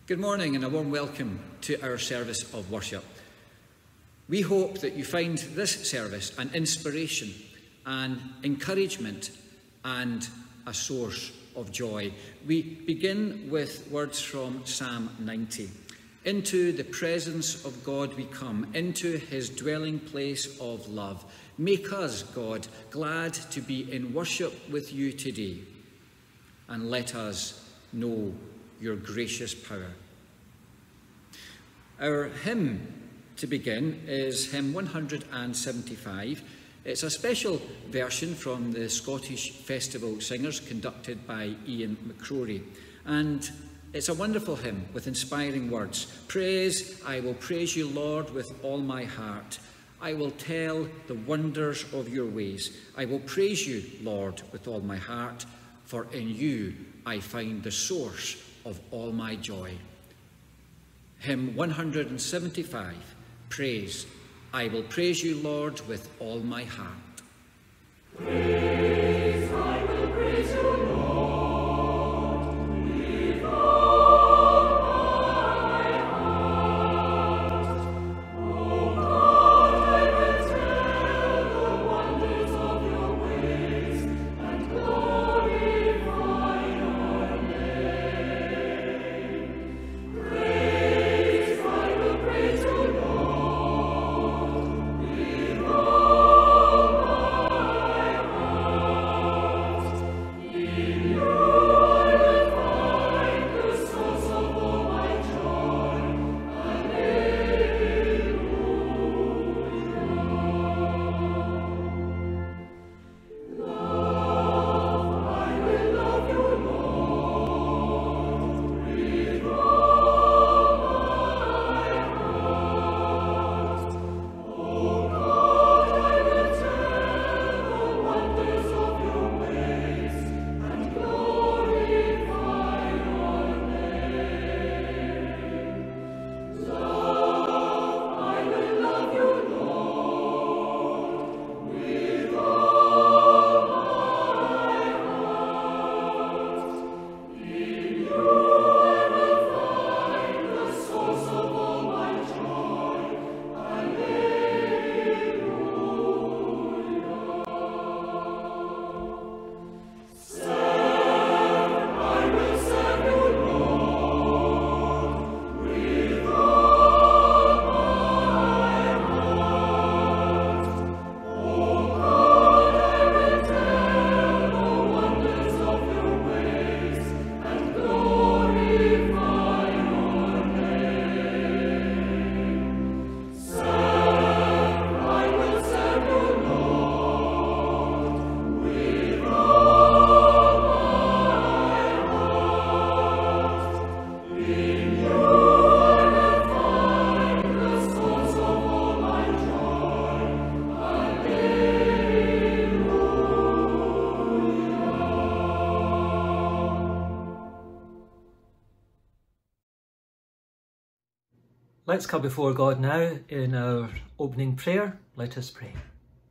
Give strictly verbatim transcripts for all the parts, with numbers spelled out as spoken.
Good morning and a warm welcome to our service of worship. We hope that you find this service an inspiration, an encouragement and a source of joy. We begin with words from Psalm ninety. Into the presence of God we come, into his dwelling place of love. Make us, God, glad to be in worship with you today, and let us know your gracious power. Our hymn to begin is hymn one hundred seventy-five. It's a special version from the Scottish Festival Singers conducted by Ian McCrory. And it's a wonderful hymn with inspiring words. Praise, I will praise you, Lord, with all my heart. I will tell the wonders of your ways. I will praise you, Lord, with all my heart, for in you I find the source of all my joy. Hymn one hundred seventy-five, Praise, I will praise you, Lord, with all my heart. Praise, I will praise you, Lord. Let's come before God now in our opening prayer. Let us pray.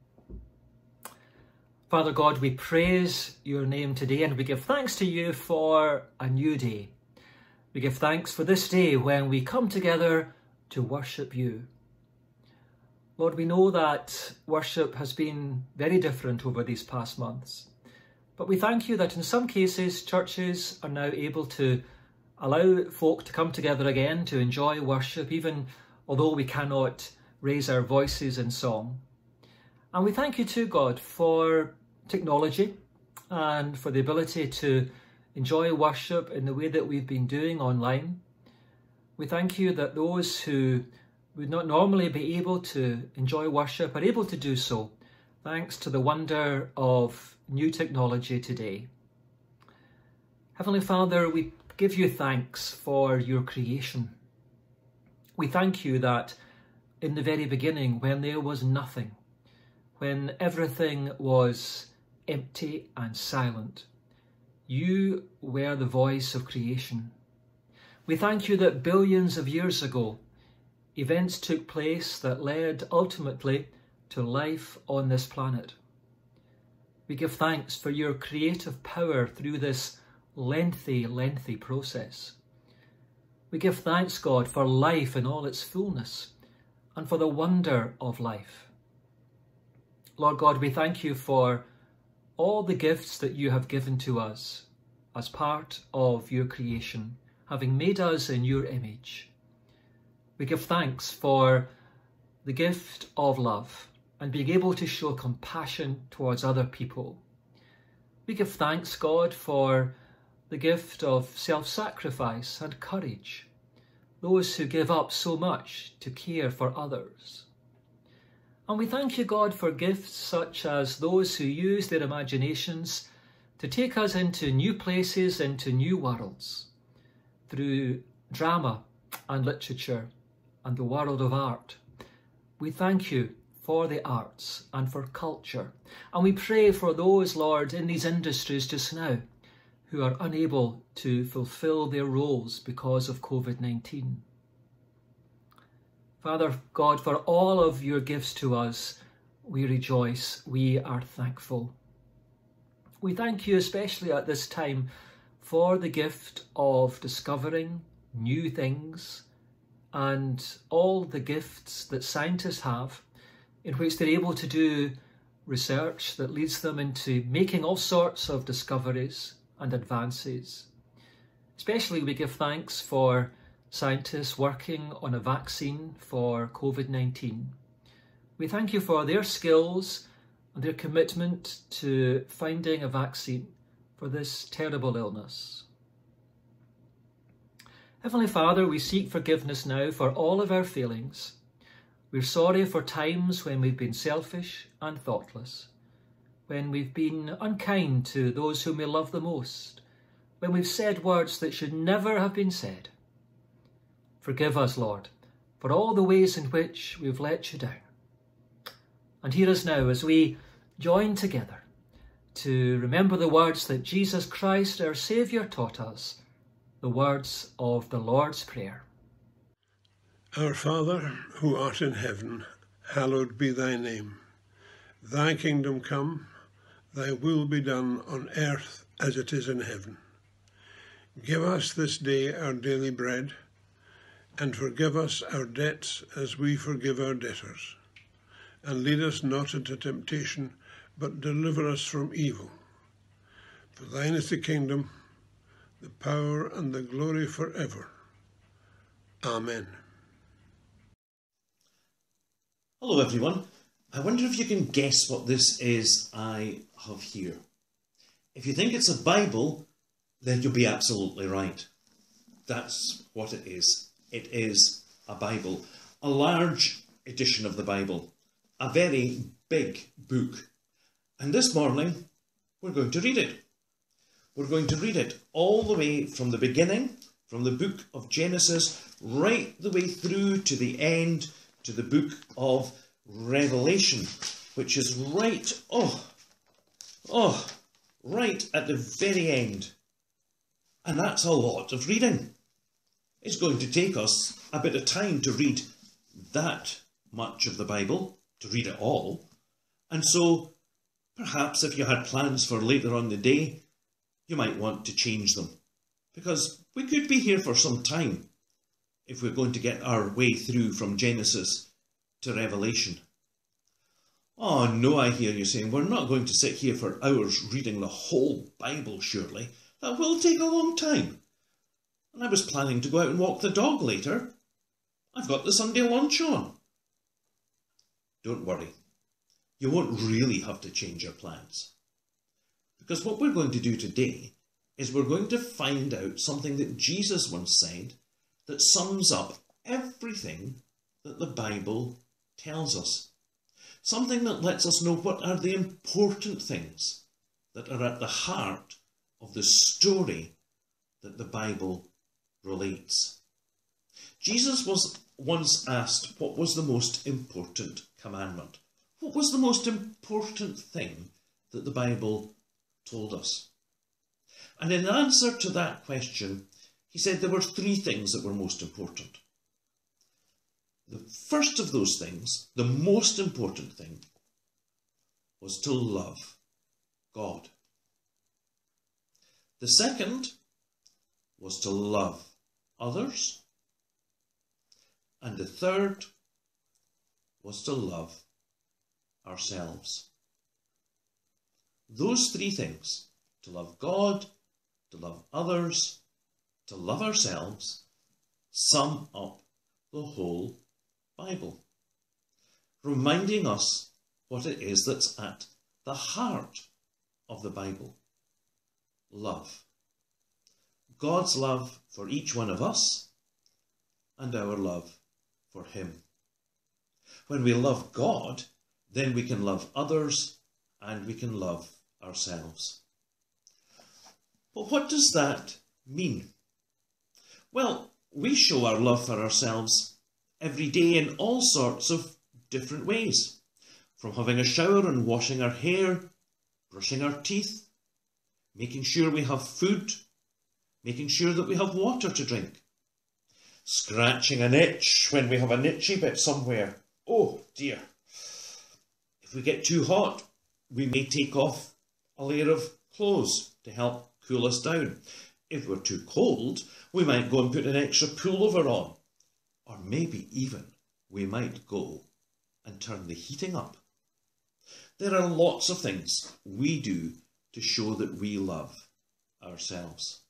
Father God, we praise your name today and we give thanks to you for a new day. We give thanks for this day when we come together to worship you. Lord, we know that worship has been very different over these past months, but we thank you that in some cases churches are now able to allow folk to come together again to enjoy worship, even although we cannot raise our voices in song. And we thank you too, God, for technology and for the ability to enjoy worship in the way that we've been doing online. We thank you that those who would not normally be able to enjoy worship are able to do so, thanks to the wonder of new technology today. Heavenly Father, we give you thanks for your creation. We thank you that in the very beginning, when there was nothing, when everything was empty and silent, you were the voice of creation. We thank you that billions of years ago, events took place that led ultimately to life on this planet. We give thanks for your creative power through this lengthy, lengthy process. We give thanks, God, for life in all its fullness and for the wonder of life. Lord God, we thank you for all the gifts that you have given to us as part of your creation, having made us in your image. We give thanks for the gift of love and being able to show compassion towards other people. We give thanks, God, for the gift of self-sacrifice and courage, those who give up so much to care for others. And we thank you, God, for gifts such as those who use their imaginations to take us into new places, into new worlds, through drama and literature and the world of art. We thank you for the arts and for culture. And we pray for those, Lord, in these industries just now who are unable to fulfill their roles because of COVID nineteen. Father God, for all of your gifts to us, we rejoice, we are thankful. We thank you especially at this time for the gift of discovering new things and all the gifts that scientists have in which they're able to do research that leads them into making all sorts of discoveries and advances. Especially we give thanks for scientists working on a vaccine for COVID nineteen. We thank you for their skills and their commitment to finding a vaccine for this terrible illness. Heavenly Father, we seek forgiveness now for all of our failings. We're sorry for times when we've been selfish and thoughtless, when we've been unkind to those whom we love the most, when we've said words that should never have been said. Forgive us, Lord, for all the ways in which we've let you down. And hear us now as we join together to remember the words that Jesus Christ, our Saviour, taught us, the words of the Lord's Prayer. Our Father, who art in heaven, hallowed be thy name. Thy kingdom come, thy will be done on earth as it is in heaven. Give us this day our daily bread, and forgive us our debts as we forgive our debtors. And lead us not into temptation, but deliver us from evil. For thine is the kingdom, the power, and the glory forever. Amen. Hello everyone. I wonder if you can guess what this is I have here. If you think it's a Bible, then you'll be absolutely right. That's what it is. It is a Bible. A large edition of the Bible. A very big book. And this morning, we're going to read it. We're going to read it all the way from the beginning, from the book of Genesis, right the way through to the end, to the book of Revelation, which is right, oh, oh, right at the very end. And that's a lot of reading. It's going to take us a bit of time to read that much of the Bible, to read it all. And so, perhaps if you had plans for later on the day, you might want to change them. Because we could be here for some time if we're going to get our way through from Genesis to Revelation. Oh no, I hear you saying, we're not going to sit here for hours reading the whole Bible, surely. That will take a long time. And I was planning to go out and walk the dog later. I've got the Sunday lunch on. Don't worry. You won't really have to change your plans. Because what we're going to do today is we're going to find out something that Jesus once said that sums up everything that the Bible tells us. Something that lets us know what are the important things that are at the heart of the story that the Bible relates. Jesus was once asked what was the most important commandment. What was the most important thing that the Bible told us? And in answer to that question, he said there were three things that were most important. The first of those things, the most important thing, was to love God. The second was to love others. And the third was to love ourselves. Those three things, to love God, to love others, to love ourselves, sum up the whole Bible, reminding us what it is that's at the heart of the Bible. Love. God's love for each one of us and our love for him. When we love God, then we can love others and we can love ourselves. But what does that mean? Well, we show our love for ourselves every day in all sorts of different ways. From having a shower and washing our hair, brushing our teeth, making sure we have food, making sure that we have water to drink, scratching an itch when we have an itchy bit somewhere. Oh dear. If we get too hot, we may take off a layer of clothes to help cool us down. If we're too cold, we might go and put an extra pullover on. Or maybe even we might go and turn the heating up. There are lots of things we do to show that we love ourselves.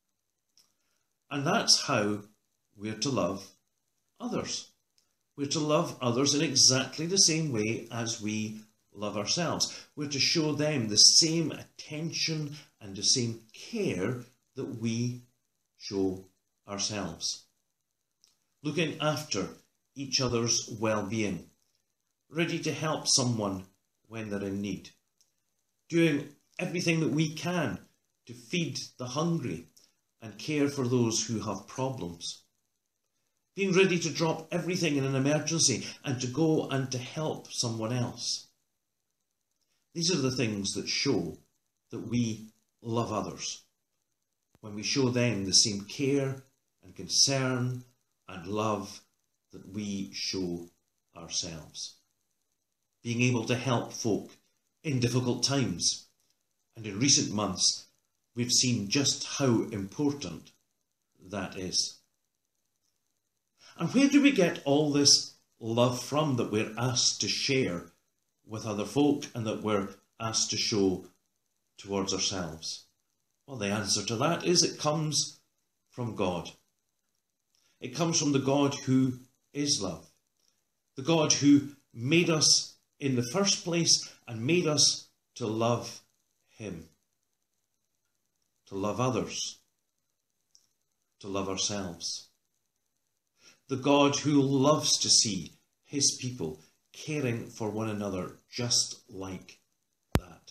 And that's how we're to love others. We're to love others in exactly the same way as we love ourselves. We're to show them the same attention and the same care that we show ourselves. Looking after each other's well-being, ready to help someone when they're in need, doing everything that we can to feed the hungry and care for those who have problems, being ready to drop everything in an emergency and to go and to help someone else. These are the things that show that we love others, when we show them the same care and concern and love that we show ourselves. Being able to help folk in difficult times. And in recent months, we've seen just how important that is. And where do we get all this love from that we're asked to share with other folk and that we're asked to show towards ourselves? Well, the answer to that is it comes from God. It comes from the God who is love. The God who made us in the first place and made us to love him. To love others. To love ourselves. The God who loves to see his people caring for one another just like that.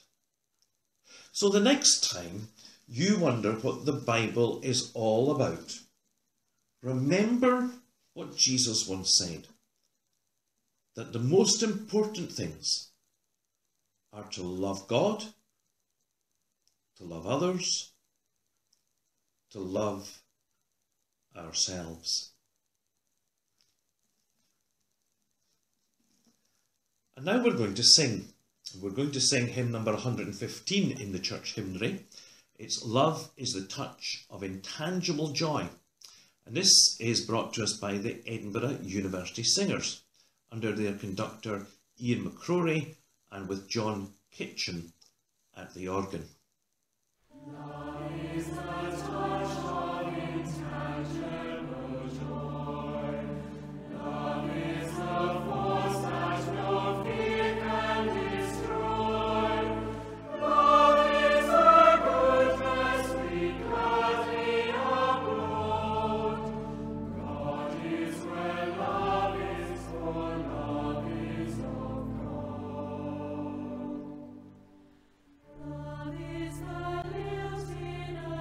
So the next time you wonder what the Bible is all about, remember what Jesus once said, that the most important things are to love God, to love others, to love ourselves. And now we're going to sing. We're going to sing hymn number one hundred fifteen in the church hymnary. It's Love is the Touch of Intangible Joy. And this is brought to us by the Edinburgh University Singers, under their conductor Ian McCrory and with John Kitchen at the organ. Love is the touch of intangible joy. Love is the force that no fear can destroy. Love is the goodness we gladly upload. God is where love is, for love is of God. Love is the lilt in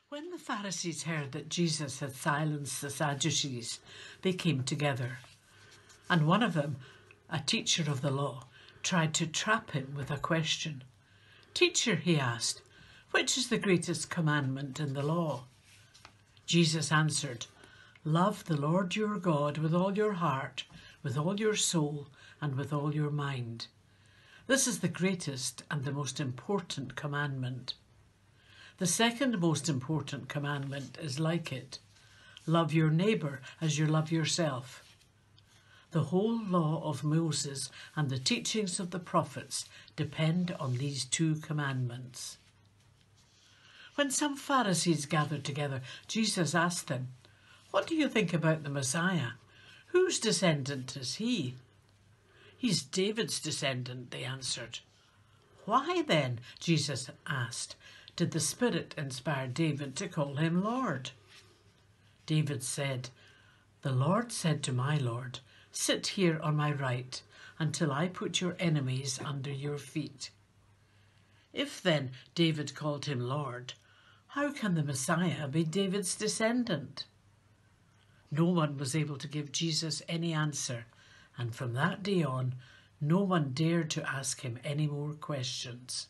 When the Pharisees heard that Jesus had silenced the Sadducees, they came together. And one of them, a teacher of the law, tried to trap him with a question. "Teacher," he asked, "which is the greatest commandment in the law?" Jesus answered, "Love the Lord your God with all your heart, with all your soul, and with all your mind. This is the greatest and the most important commandment. The second most important commandment is like it. Love your neighbour as you love yourself. The whole law of Moses and the teachings of the prophets depend on these two commandments." When some Pharisees gathered together, Jesus asked them, "What do you think about the Messiah? Whose descendant is he?" "He's David's descendant," they answered. "Why then," Jesus asked, "did the Spirit inspire David to call him Lord?" David said, "The Lord said to my Lord, 'Sit here on my right until I put your enemies under your feet.' If then David called him Lord, how can the Messiah be David's descendant?" No one was able to give Jesus any answer, and from that day on, no one dared to ask him any more questions.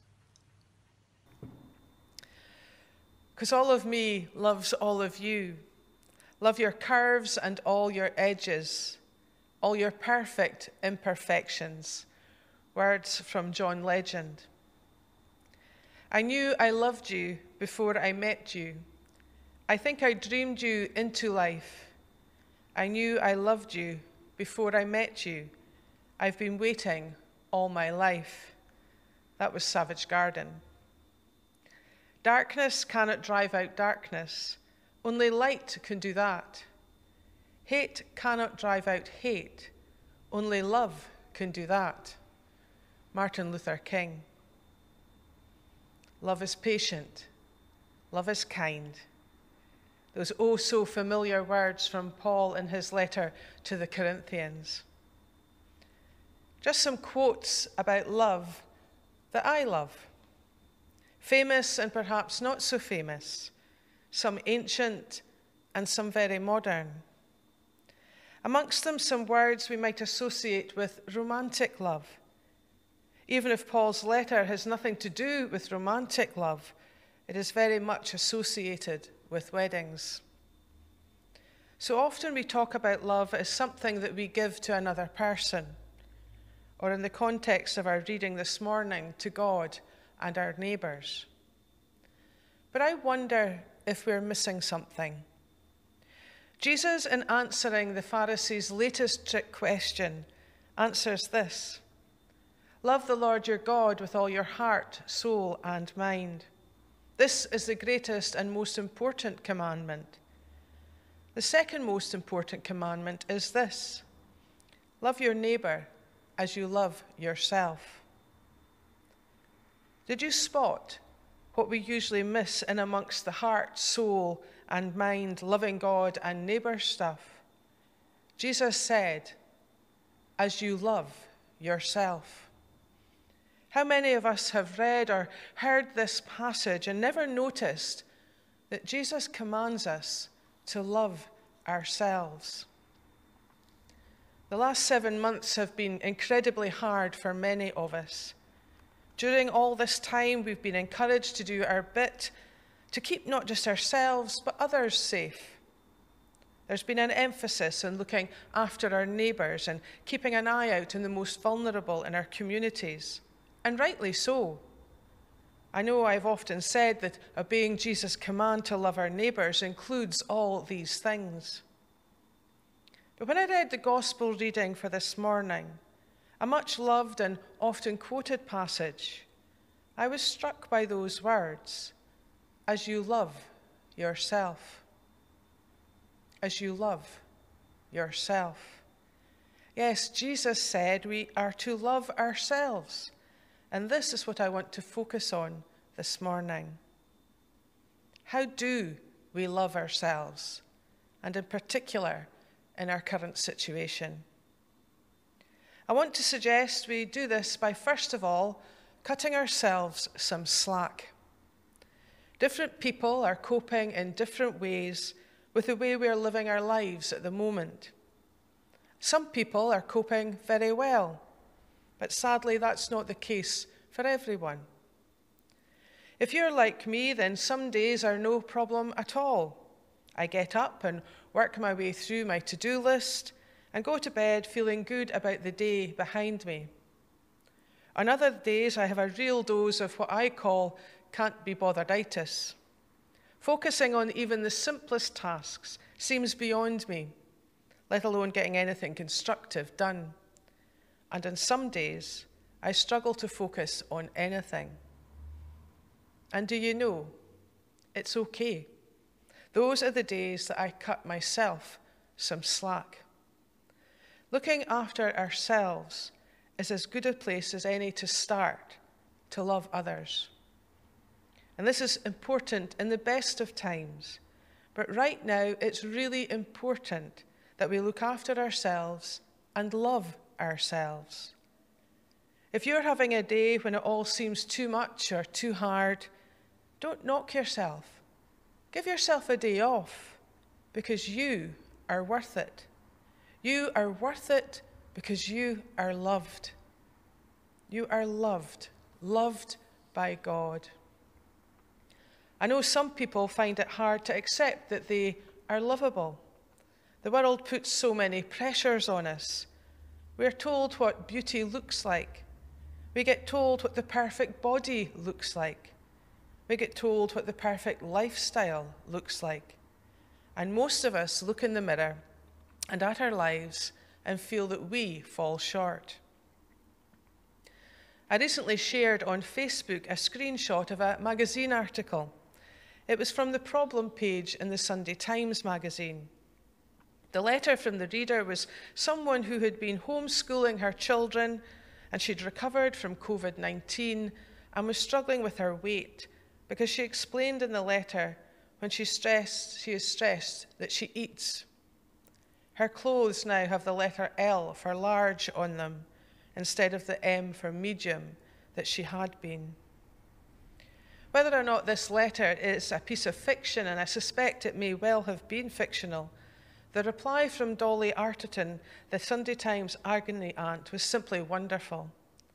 Because all of me loves all of you. Love your curves and all your edges, all your perfect imperfections. Words from John Legend. I knew I loved you before I met you. I think I dreamed you into life. I knew I loved you before I met you. I've been waiting all my life. That was Savage Garden. Darkness cannot drive out darkness. Only light can do that. Hate cannot drive out hate. Only love can do that. Martin Luther King. Love is patient. Love is kind. Those oh so familiar words from Paul in his letter to the Corinthians. Just some quotes about love that I love. Famous and perhaps not so famous. Some ancient and some very modern. Amongst them, some words we might associate with romantic love. Even if Paul's letter has nothing to do with romantic love, it is very much associated with weddings. So often we talk about love as something that we give to another person, or in the context of our reading this morning, to God and our neighbours. But I wonder if we're missing something. Jesus, in answering the Pharisees' latest trick question, answers this: love the Lord your God with all your heart, soul, and mind. This is the greatest and most important commandment. The second most important commandment is this: love your neighbour as you love yourself. Did you spot what we usually miss in amongst the heart, soul, and mind, loving God and neighbour stuff? Jesus said, as you love yourself. How many of us have read or heard this passage and never noticed that Jesus commands us to love ourselves? The last seven months have been incredibly hard for many of us. During all this time, we've been encouraged to do our bit to keep not just ourselves, but others safe. There's been an emphasis on looking after our neighbours and keeping an eye out on the most vulnerable in our communities, and rightly so. I know I've often said that obeying Jesus' command to love our neighbours includes all these things. But when I read the Gospel reading for this morning, a much loved and often quoted passage, I was struck by those words, as you love yourself. As you love yourself. Yes, Jesus said we are to love ourselves, and this is what I want to focus on this morning. How do we love ourselves, and in particular, in our current situation? I want to suggest we do this by, first of all, cutting ourselves some slack. Different people are coping in different ways with the way we are living our lives at the moment. Some people are coping very well, but sadly that's not the case for everyone. If you're like me, then some days are no problem at all. I get up and work my way through my to-do list and go to bed feeling good about the day behind me. On other days, I have a real dose of what I call can't be bothered-itis. Focusing on even the simplest tasks seems beyond me, let alone getting anything constructive done. And on some days, I struggle to focus on anything. And do you know, it's okay. Those are the days that I cut myself some slack. Looking after ourselves is as good a place as any to start to love others. And this is important in the best of times, but right now it's really important that we look after ourselves and love ourselves. If you're having a day when it all seems too much or too hard, don't knock yourself. Give yourself a day off because you are worth it. You are worth it because you are loved. You are loved, loved by God. I know some people find it hard to accept that they are lovable. The world puts so many pressures on us. We're told what beauty looks like. We get told what the perfect body looks like. We get told what the perfect lifestyle looks like. And most of us look in the mirror and at our lives and feel that we fall short. I recently shared on Facebook a screenshot of a magazine article. It was from the problem page in the Sunday Times magazine. The letter from the reader was someone who had been homeschooling her children, and she'd recovered from COVID nineteen and was struggling with her weight because she explained in the letter when she stressed, she is stressed that she eats. Her clothes now have the letter L for large on them instead of the M for medium that she had been. Whether or not this letter is a piece of fiction, and I suspect it may well have been fictional, the reply from Dolly Arterton, the Sunday Times agony aunt, was simply wonderful.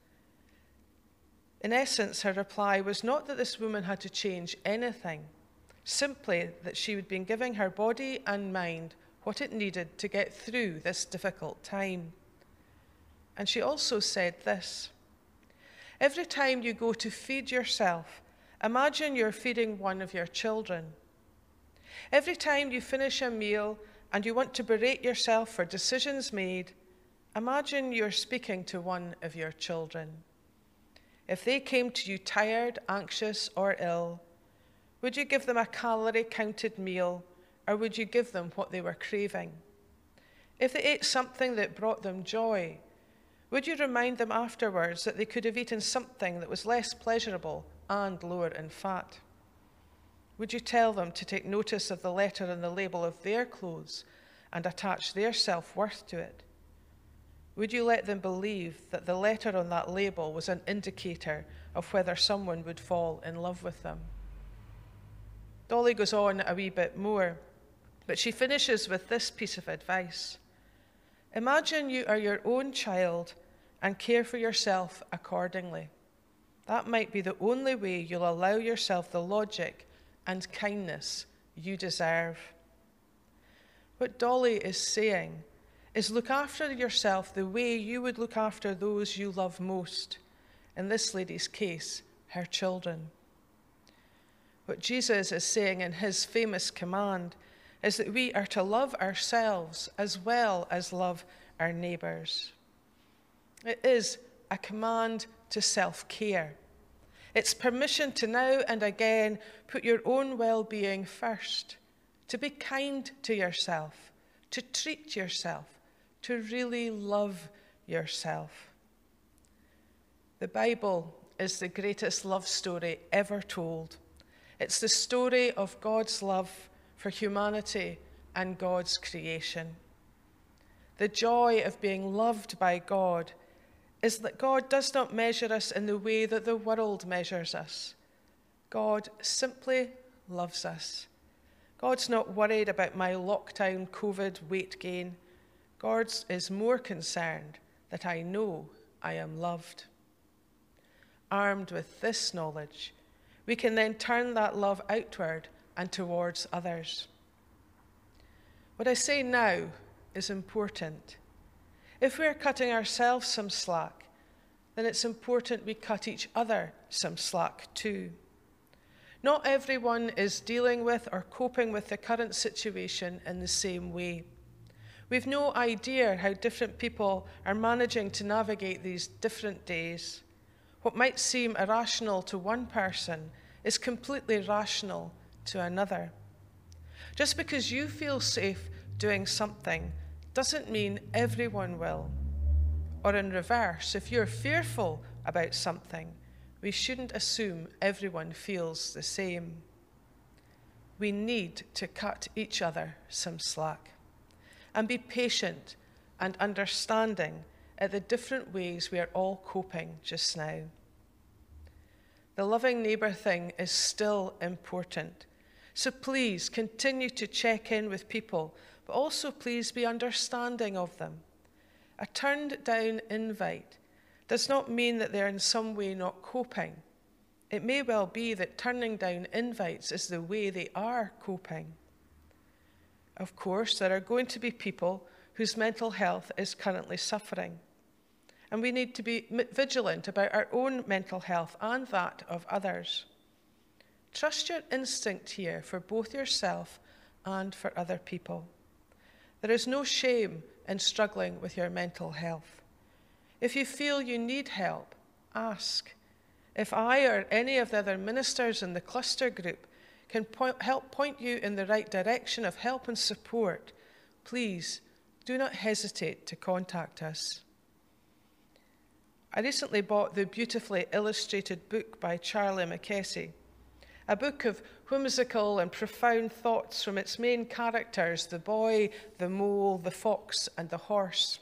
In essence, her reply was not that this woman had to change anything, simply that she had been giving her body and mind what it needed to get through this difficult time. And she also said this: every time you go to feed yourself, imagine you're feeding one of your children. Every time you finish a meal and you want to berate yourself for decisions made, imagine you're speaking to one of your children. If they came to you tired, anxious, or ill, would you give them a calorie-counted meal, or would you give them what they were craving? If they ate something that brought them joy, would you remind them afterwards that they could have eaten something that was less pleasurable and lower in fat? Would you tell them to take notice of the letter on the label of their clothes and attach their self-worth to it? Would you let them believe that the letter on that label was an indicator of whether someone would fall in love with them? Dolly goes on a wee bit more, but she finishes with this piece of advice. Imagine you are your own child and care for yourself accordingly. That might be the only way you'll allow yourself the logic and kindness you deserve. What Dolly is saying is look after yourself the way you would look after those you love most, in this lady's case, her children. What Jesus is saying in his famous command is that we are to love ourselves as well as love our neighbours. It is a command to self-care. It's permission to now and again put your own well-being first, to be kind to yourself, to treat yourself, to really love yourself. The Bible is the greatest love story ever told. It's the story of God's love for humanity and God's creation. The joy of being loved by God is that God does not measure us in the way that the world measures us. God simply loves us. God's not worried about my lockdown COVID weight gain. God is more concerned that I know I am loved. Armed with this knowledge, we can then turn that love outward and towards others. What I say now is important. If we're cutting ourselves some slack, then it's important we cut each other some slack too. Not everyone is dealing with or coping with the current situation in the same way. We've no idea how different people are managing to navigate these different days. What might seem irrational to one person is completely rational to another. Just because you feel safe doing something doesn't mean everyone will. Or in reverse, if you're fearful about something, we shouldn't assume everyone feels the same. We need to cut each other some slack and be patient and understanding at the different ways we are all coping just now. The loving neighbour thing is still important, so please continue to check in with people, but also please be understanding of them. A turned down invite does not mean that they're in some way not coping. It may well be that turning down invites is the way they are coping. Of course, there are going to be people whose mental health is currently suffering, and we need to be vigilant about our own mental health and that of others. Trust your instinct here for both yourself and for other people. There is no shame in struggling with your mental health. If you feel you need help, ask. If I or any of the other ministers in the cluster group can point, help point you in the right direction of help and support, please do not hesitate to contact us. I recently bought the beautifully illustrated book by Charlie McKessie, a book of whimsical and profound thoughts from its main characters, the boy, the mole, the fox, and the horse.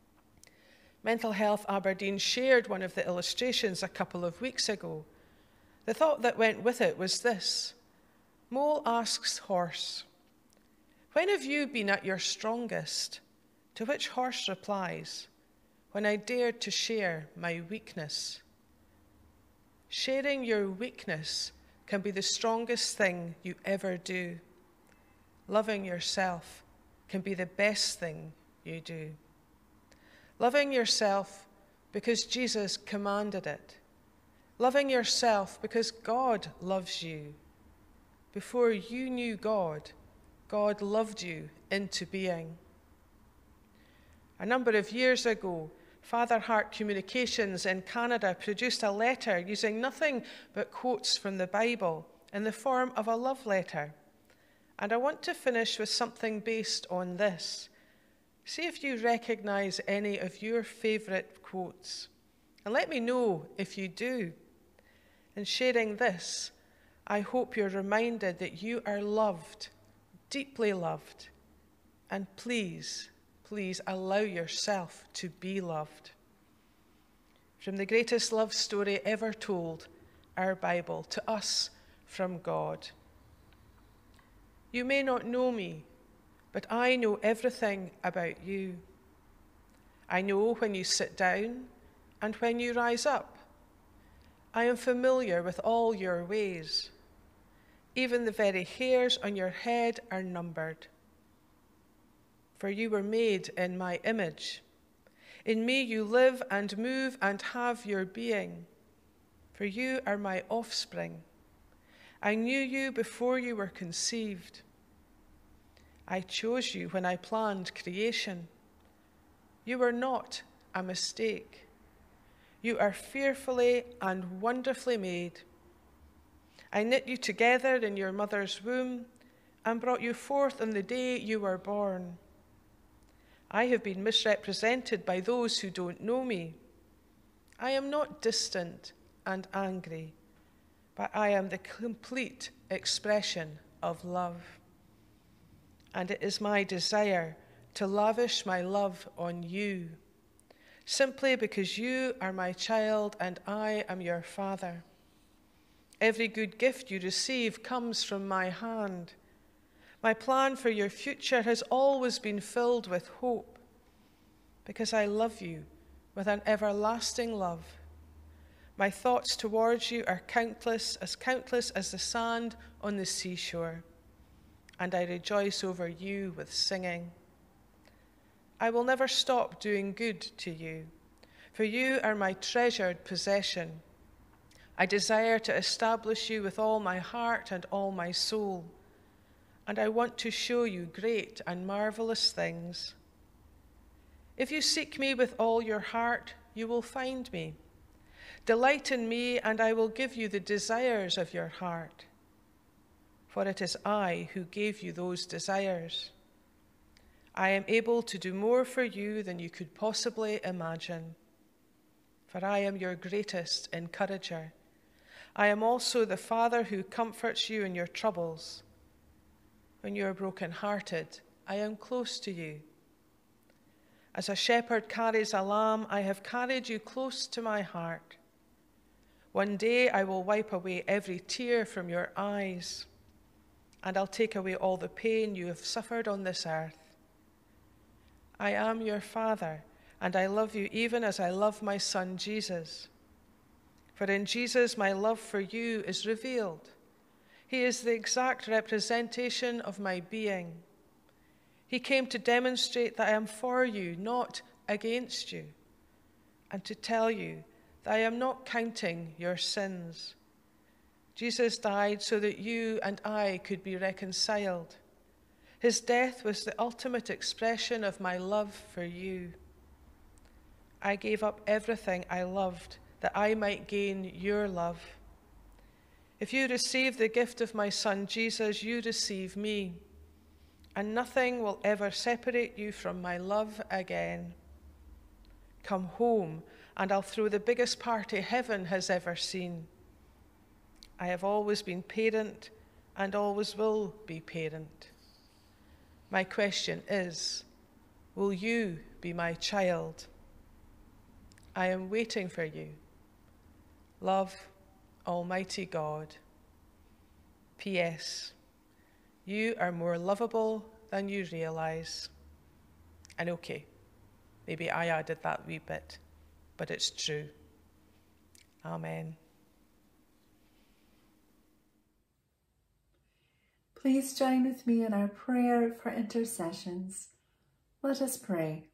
Mental Health Aberdeen shared one of the illustrations a couple of weeks ago. The thought that went with it was this. Mole asks horse, "When have you been at your strongest?" To which horse replies, "When I dared to share my weakness." Sharing your weakness can be the strongest thing you ever do. Loving yourself can be the best thing you do. Loving yourself because Jesus commanded it. Loving yourself because God loves you. Before you knew God, God loved you into being. A number of years ago, Father Heart Communications in Canada produced a letter using nothing but quotes from the Bible in the form of a love letter. And I want to finish with something based on this. See if you recognize any of your favourite quotes. And let me know if you do. In sharing this, I hope you're reminded that you are loved, deeply loved. And please, please allow yourself to be loved. From the greatest love story ever told, our Bible, to us from God. You may not know me, but I know everything about you. I know when you sit down and when you rise up. I am familiar with all your ways. Even the very hairs on your head are numbered. For you were made in my image. In me you live and move and have your being. For you are my offspring. I knew you before you were conceived. I chose you when I planned creation. You were not a mistake. You are fearfully and wonderfully made. I knit you together in your mother's womb and brought you forth on the day you were born. I have been misrepresented by those who don't know me. I am not distant and angry, but I am the complete expression of love. And it is my desire to lavish my love on you, simply because you are my child and I am your father. Every good gift you receive comes from my hand. My plan for your future has always been filled with hope, because I love you with an everlasting love. My thoughts towards you are countless, as countless as the sand on the seashore, and I rejoice over you with singing. I will never stop doing good to you, for you are my treasured possession. I desire to establish you with all my heart and all my soul, and I want to show you great and marvelous things. If you seek me with all your heart, you will find me. Delight in me, and I will give you the desires of your heart. For it is I who gave you those desires. I am able to do more for you than you could possibly imagine. For I am your greatest encourager. I am also the Father who comforts you in your troubles. When you are broken-hearted, I am close to you. As a shepherd carries a lamb, I have carried you close to my heart. One day I will wipe away every tear from your eyes, and I'll take away all the pain you have suffered on this earth. I am your Father, and I love you even as I love my Son Jesus. For in Jesus my love for you is revealed. He is the exact representation of my being. He came to demonstrate that I am for you, not against you, and to tell you that I am not counting your sins. Jesus died so that you and I could be reconciled. His death was the ultimate expression of my love for you. I gave up everything I loved that I might gain your love. If you receive the gift of my Son Jesus, you receive me, and nothing will ever separate you from my love again. Come home, and I'll throw the biggest party heaven has ever seen. I have always been parent and always will be parent. My question is, will you be my child? I am waiting for you. Love, Almighty God. P S. You are more lovable than you realize. And okay, maybe I added that wee bit, but it's true. Amen. Please join with me in our prayer for intercessions. Let us pray.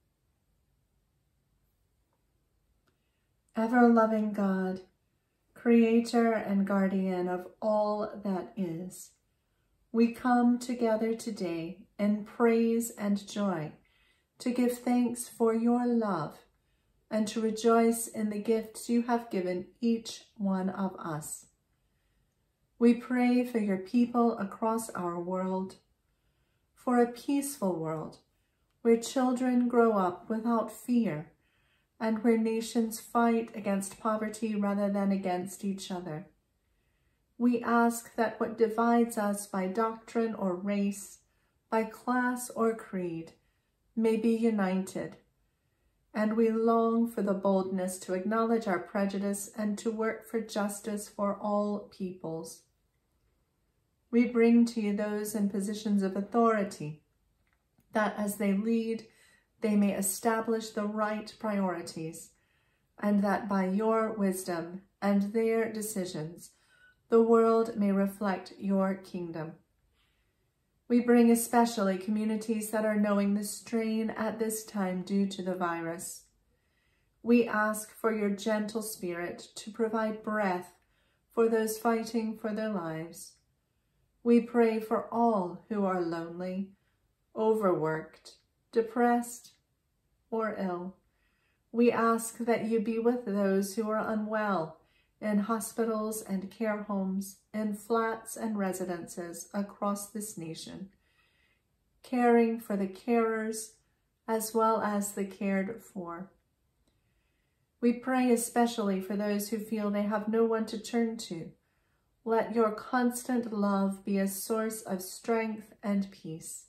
Ever-loving God, Creator and Guardian of all that is, we come together today in praise and joy to give thanks for your love and to rejoice in the gifts you have given each one of us. We pray for your people across our world, for a peaceful world where children grow up without fear and where nations fight against poverty rather than against each other. We ask that what divides us by doctrine or race, by class or creed, may be united, and we long for the boldness to acknowledge our prejudice and to work for justice for all peoples. We bring to you those in positions of authority, that as they lead, they may establish the right priorities, and that by your wisdom and their decisions, the world may reflect your kingdom. We bring especially communities that are knowing the strain at this time due to the virus. We ask for your gentle spirit to provide breath for those fighting for their lives. We pray for all who are lonely, overworked, depressed, or ill. We ask that you be with those who are unwell in hospitals and care homes, in flats and residences across this nation, caring for the carers as well as the cared for. We pray especially for those who feel they have no one to turn to. Let your constant love be a source of strength and peace.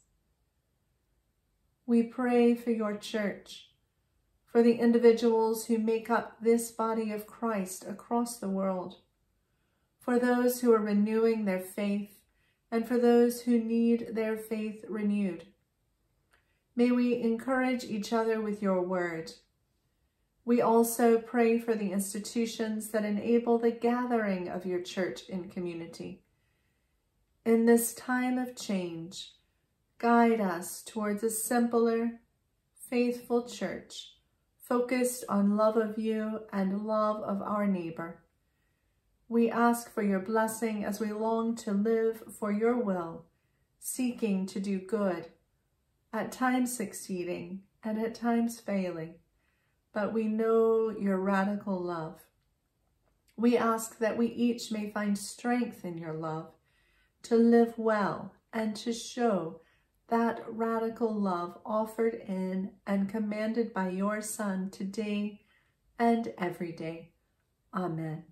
We pray for your church, for the individuals who make up this body of Christ across the world, for those who are renewing their faith, and for those who need their faith renewed. May we encourage each other with your word. We also pray for the institutions that enable the gathering of your church in community. In this time of change, guide us towards a simpler, faithful church, focused on love of you and love of our neighbor. We ask for your blessing as we long to live for your will, seeking to do good, at times succeeding and at times failing, but we know your radical love. We ask that we each may find strength in your love to live well and to show that radical love offered in and commanded by your Son today and every day. Amen.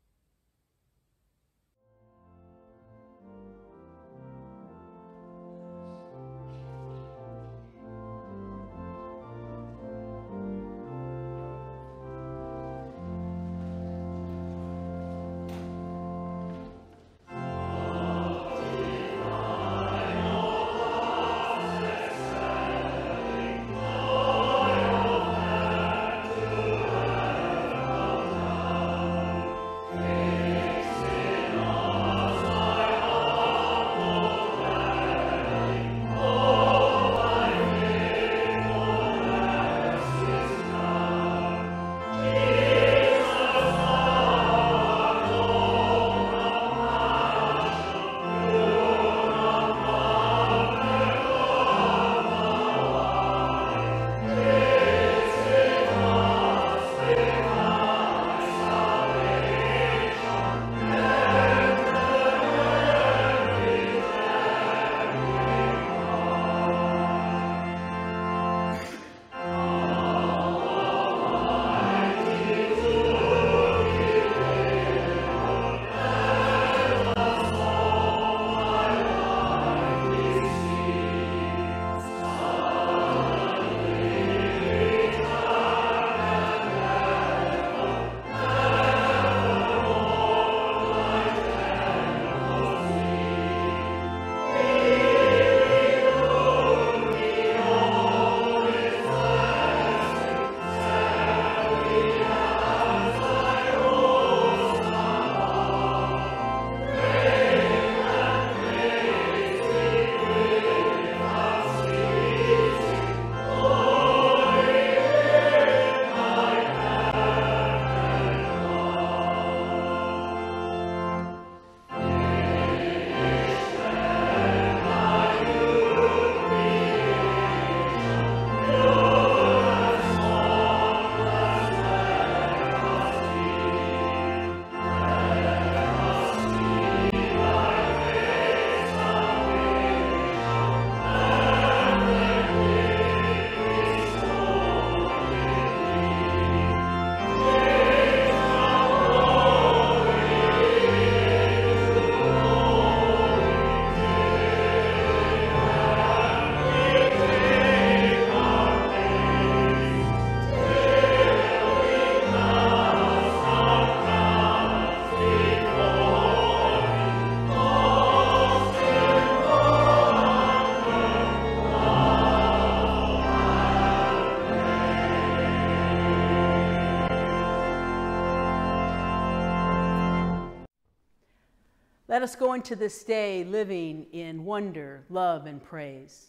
Let us go into this day living in wonder, love, and praise.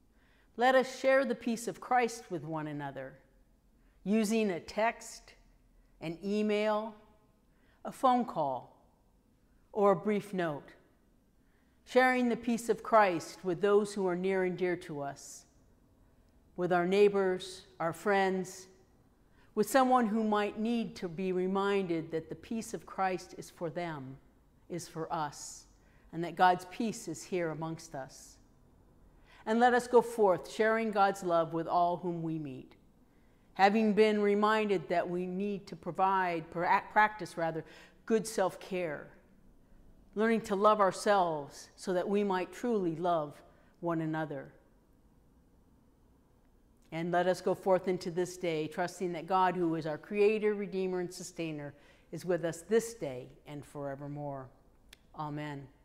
Let us share the peace of Christ with one another, using a text, an email, a phone call, or a brief note. Sharing the peace of Christ with those who are near and dear to us, with our neighbors, our friends, with someone who might need to be reminded that the peace of Christ is for them, is for us, and that God's peace is here amongst us. And let us go forth sharing God's love with all whom we meet, having been reminded that we need to provide, practice rather, good self-care, learning to love ourselves so that we might truly love one another. And let us go forth into this day, trusting that God, who is our Creator, Redeemer, and Sustainer, is with us this day and forevermore. Amen.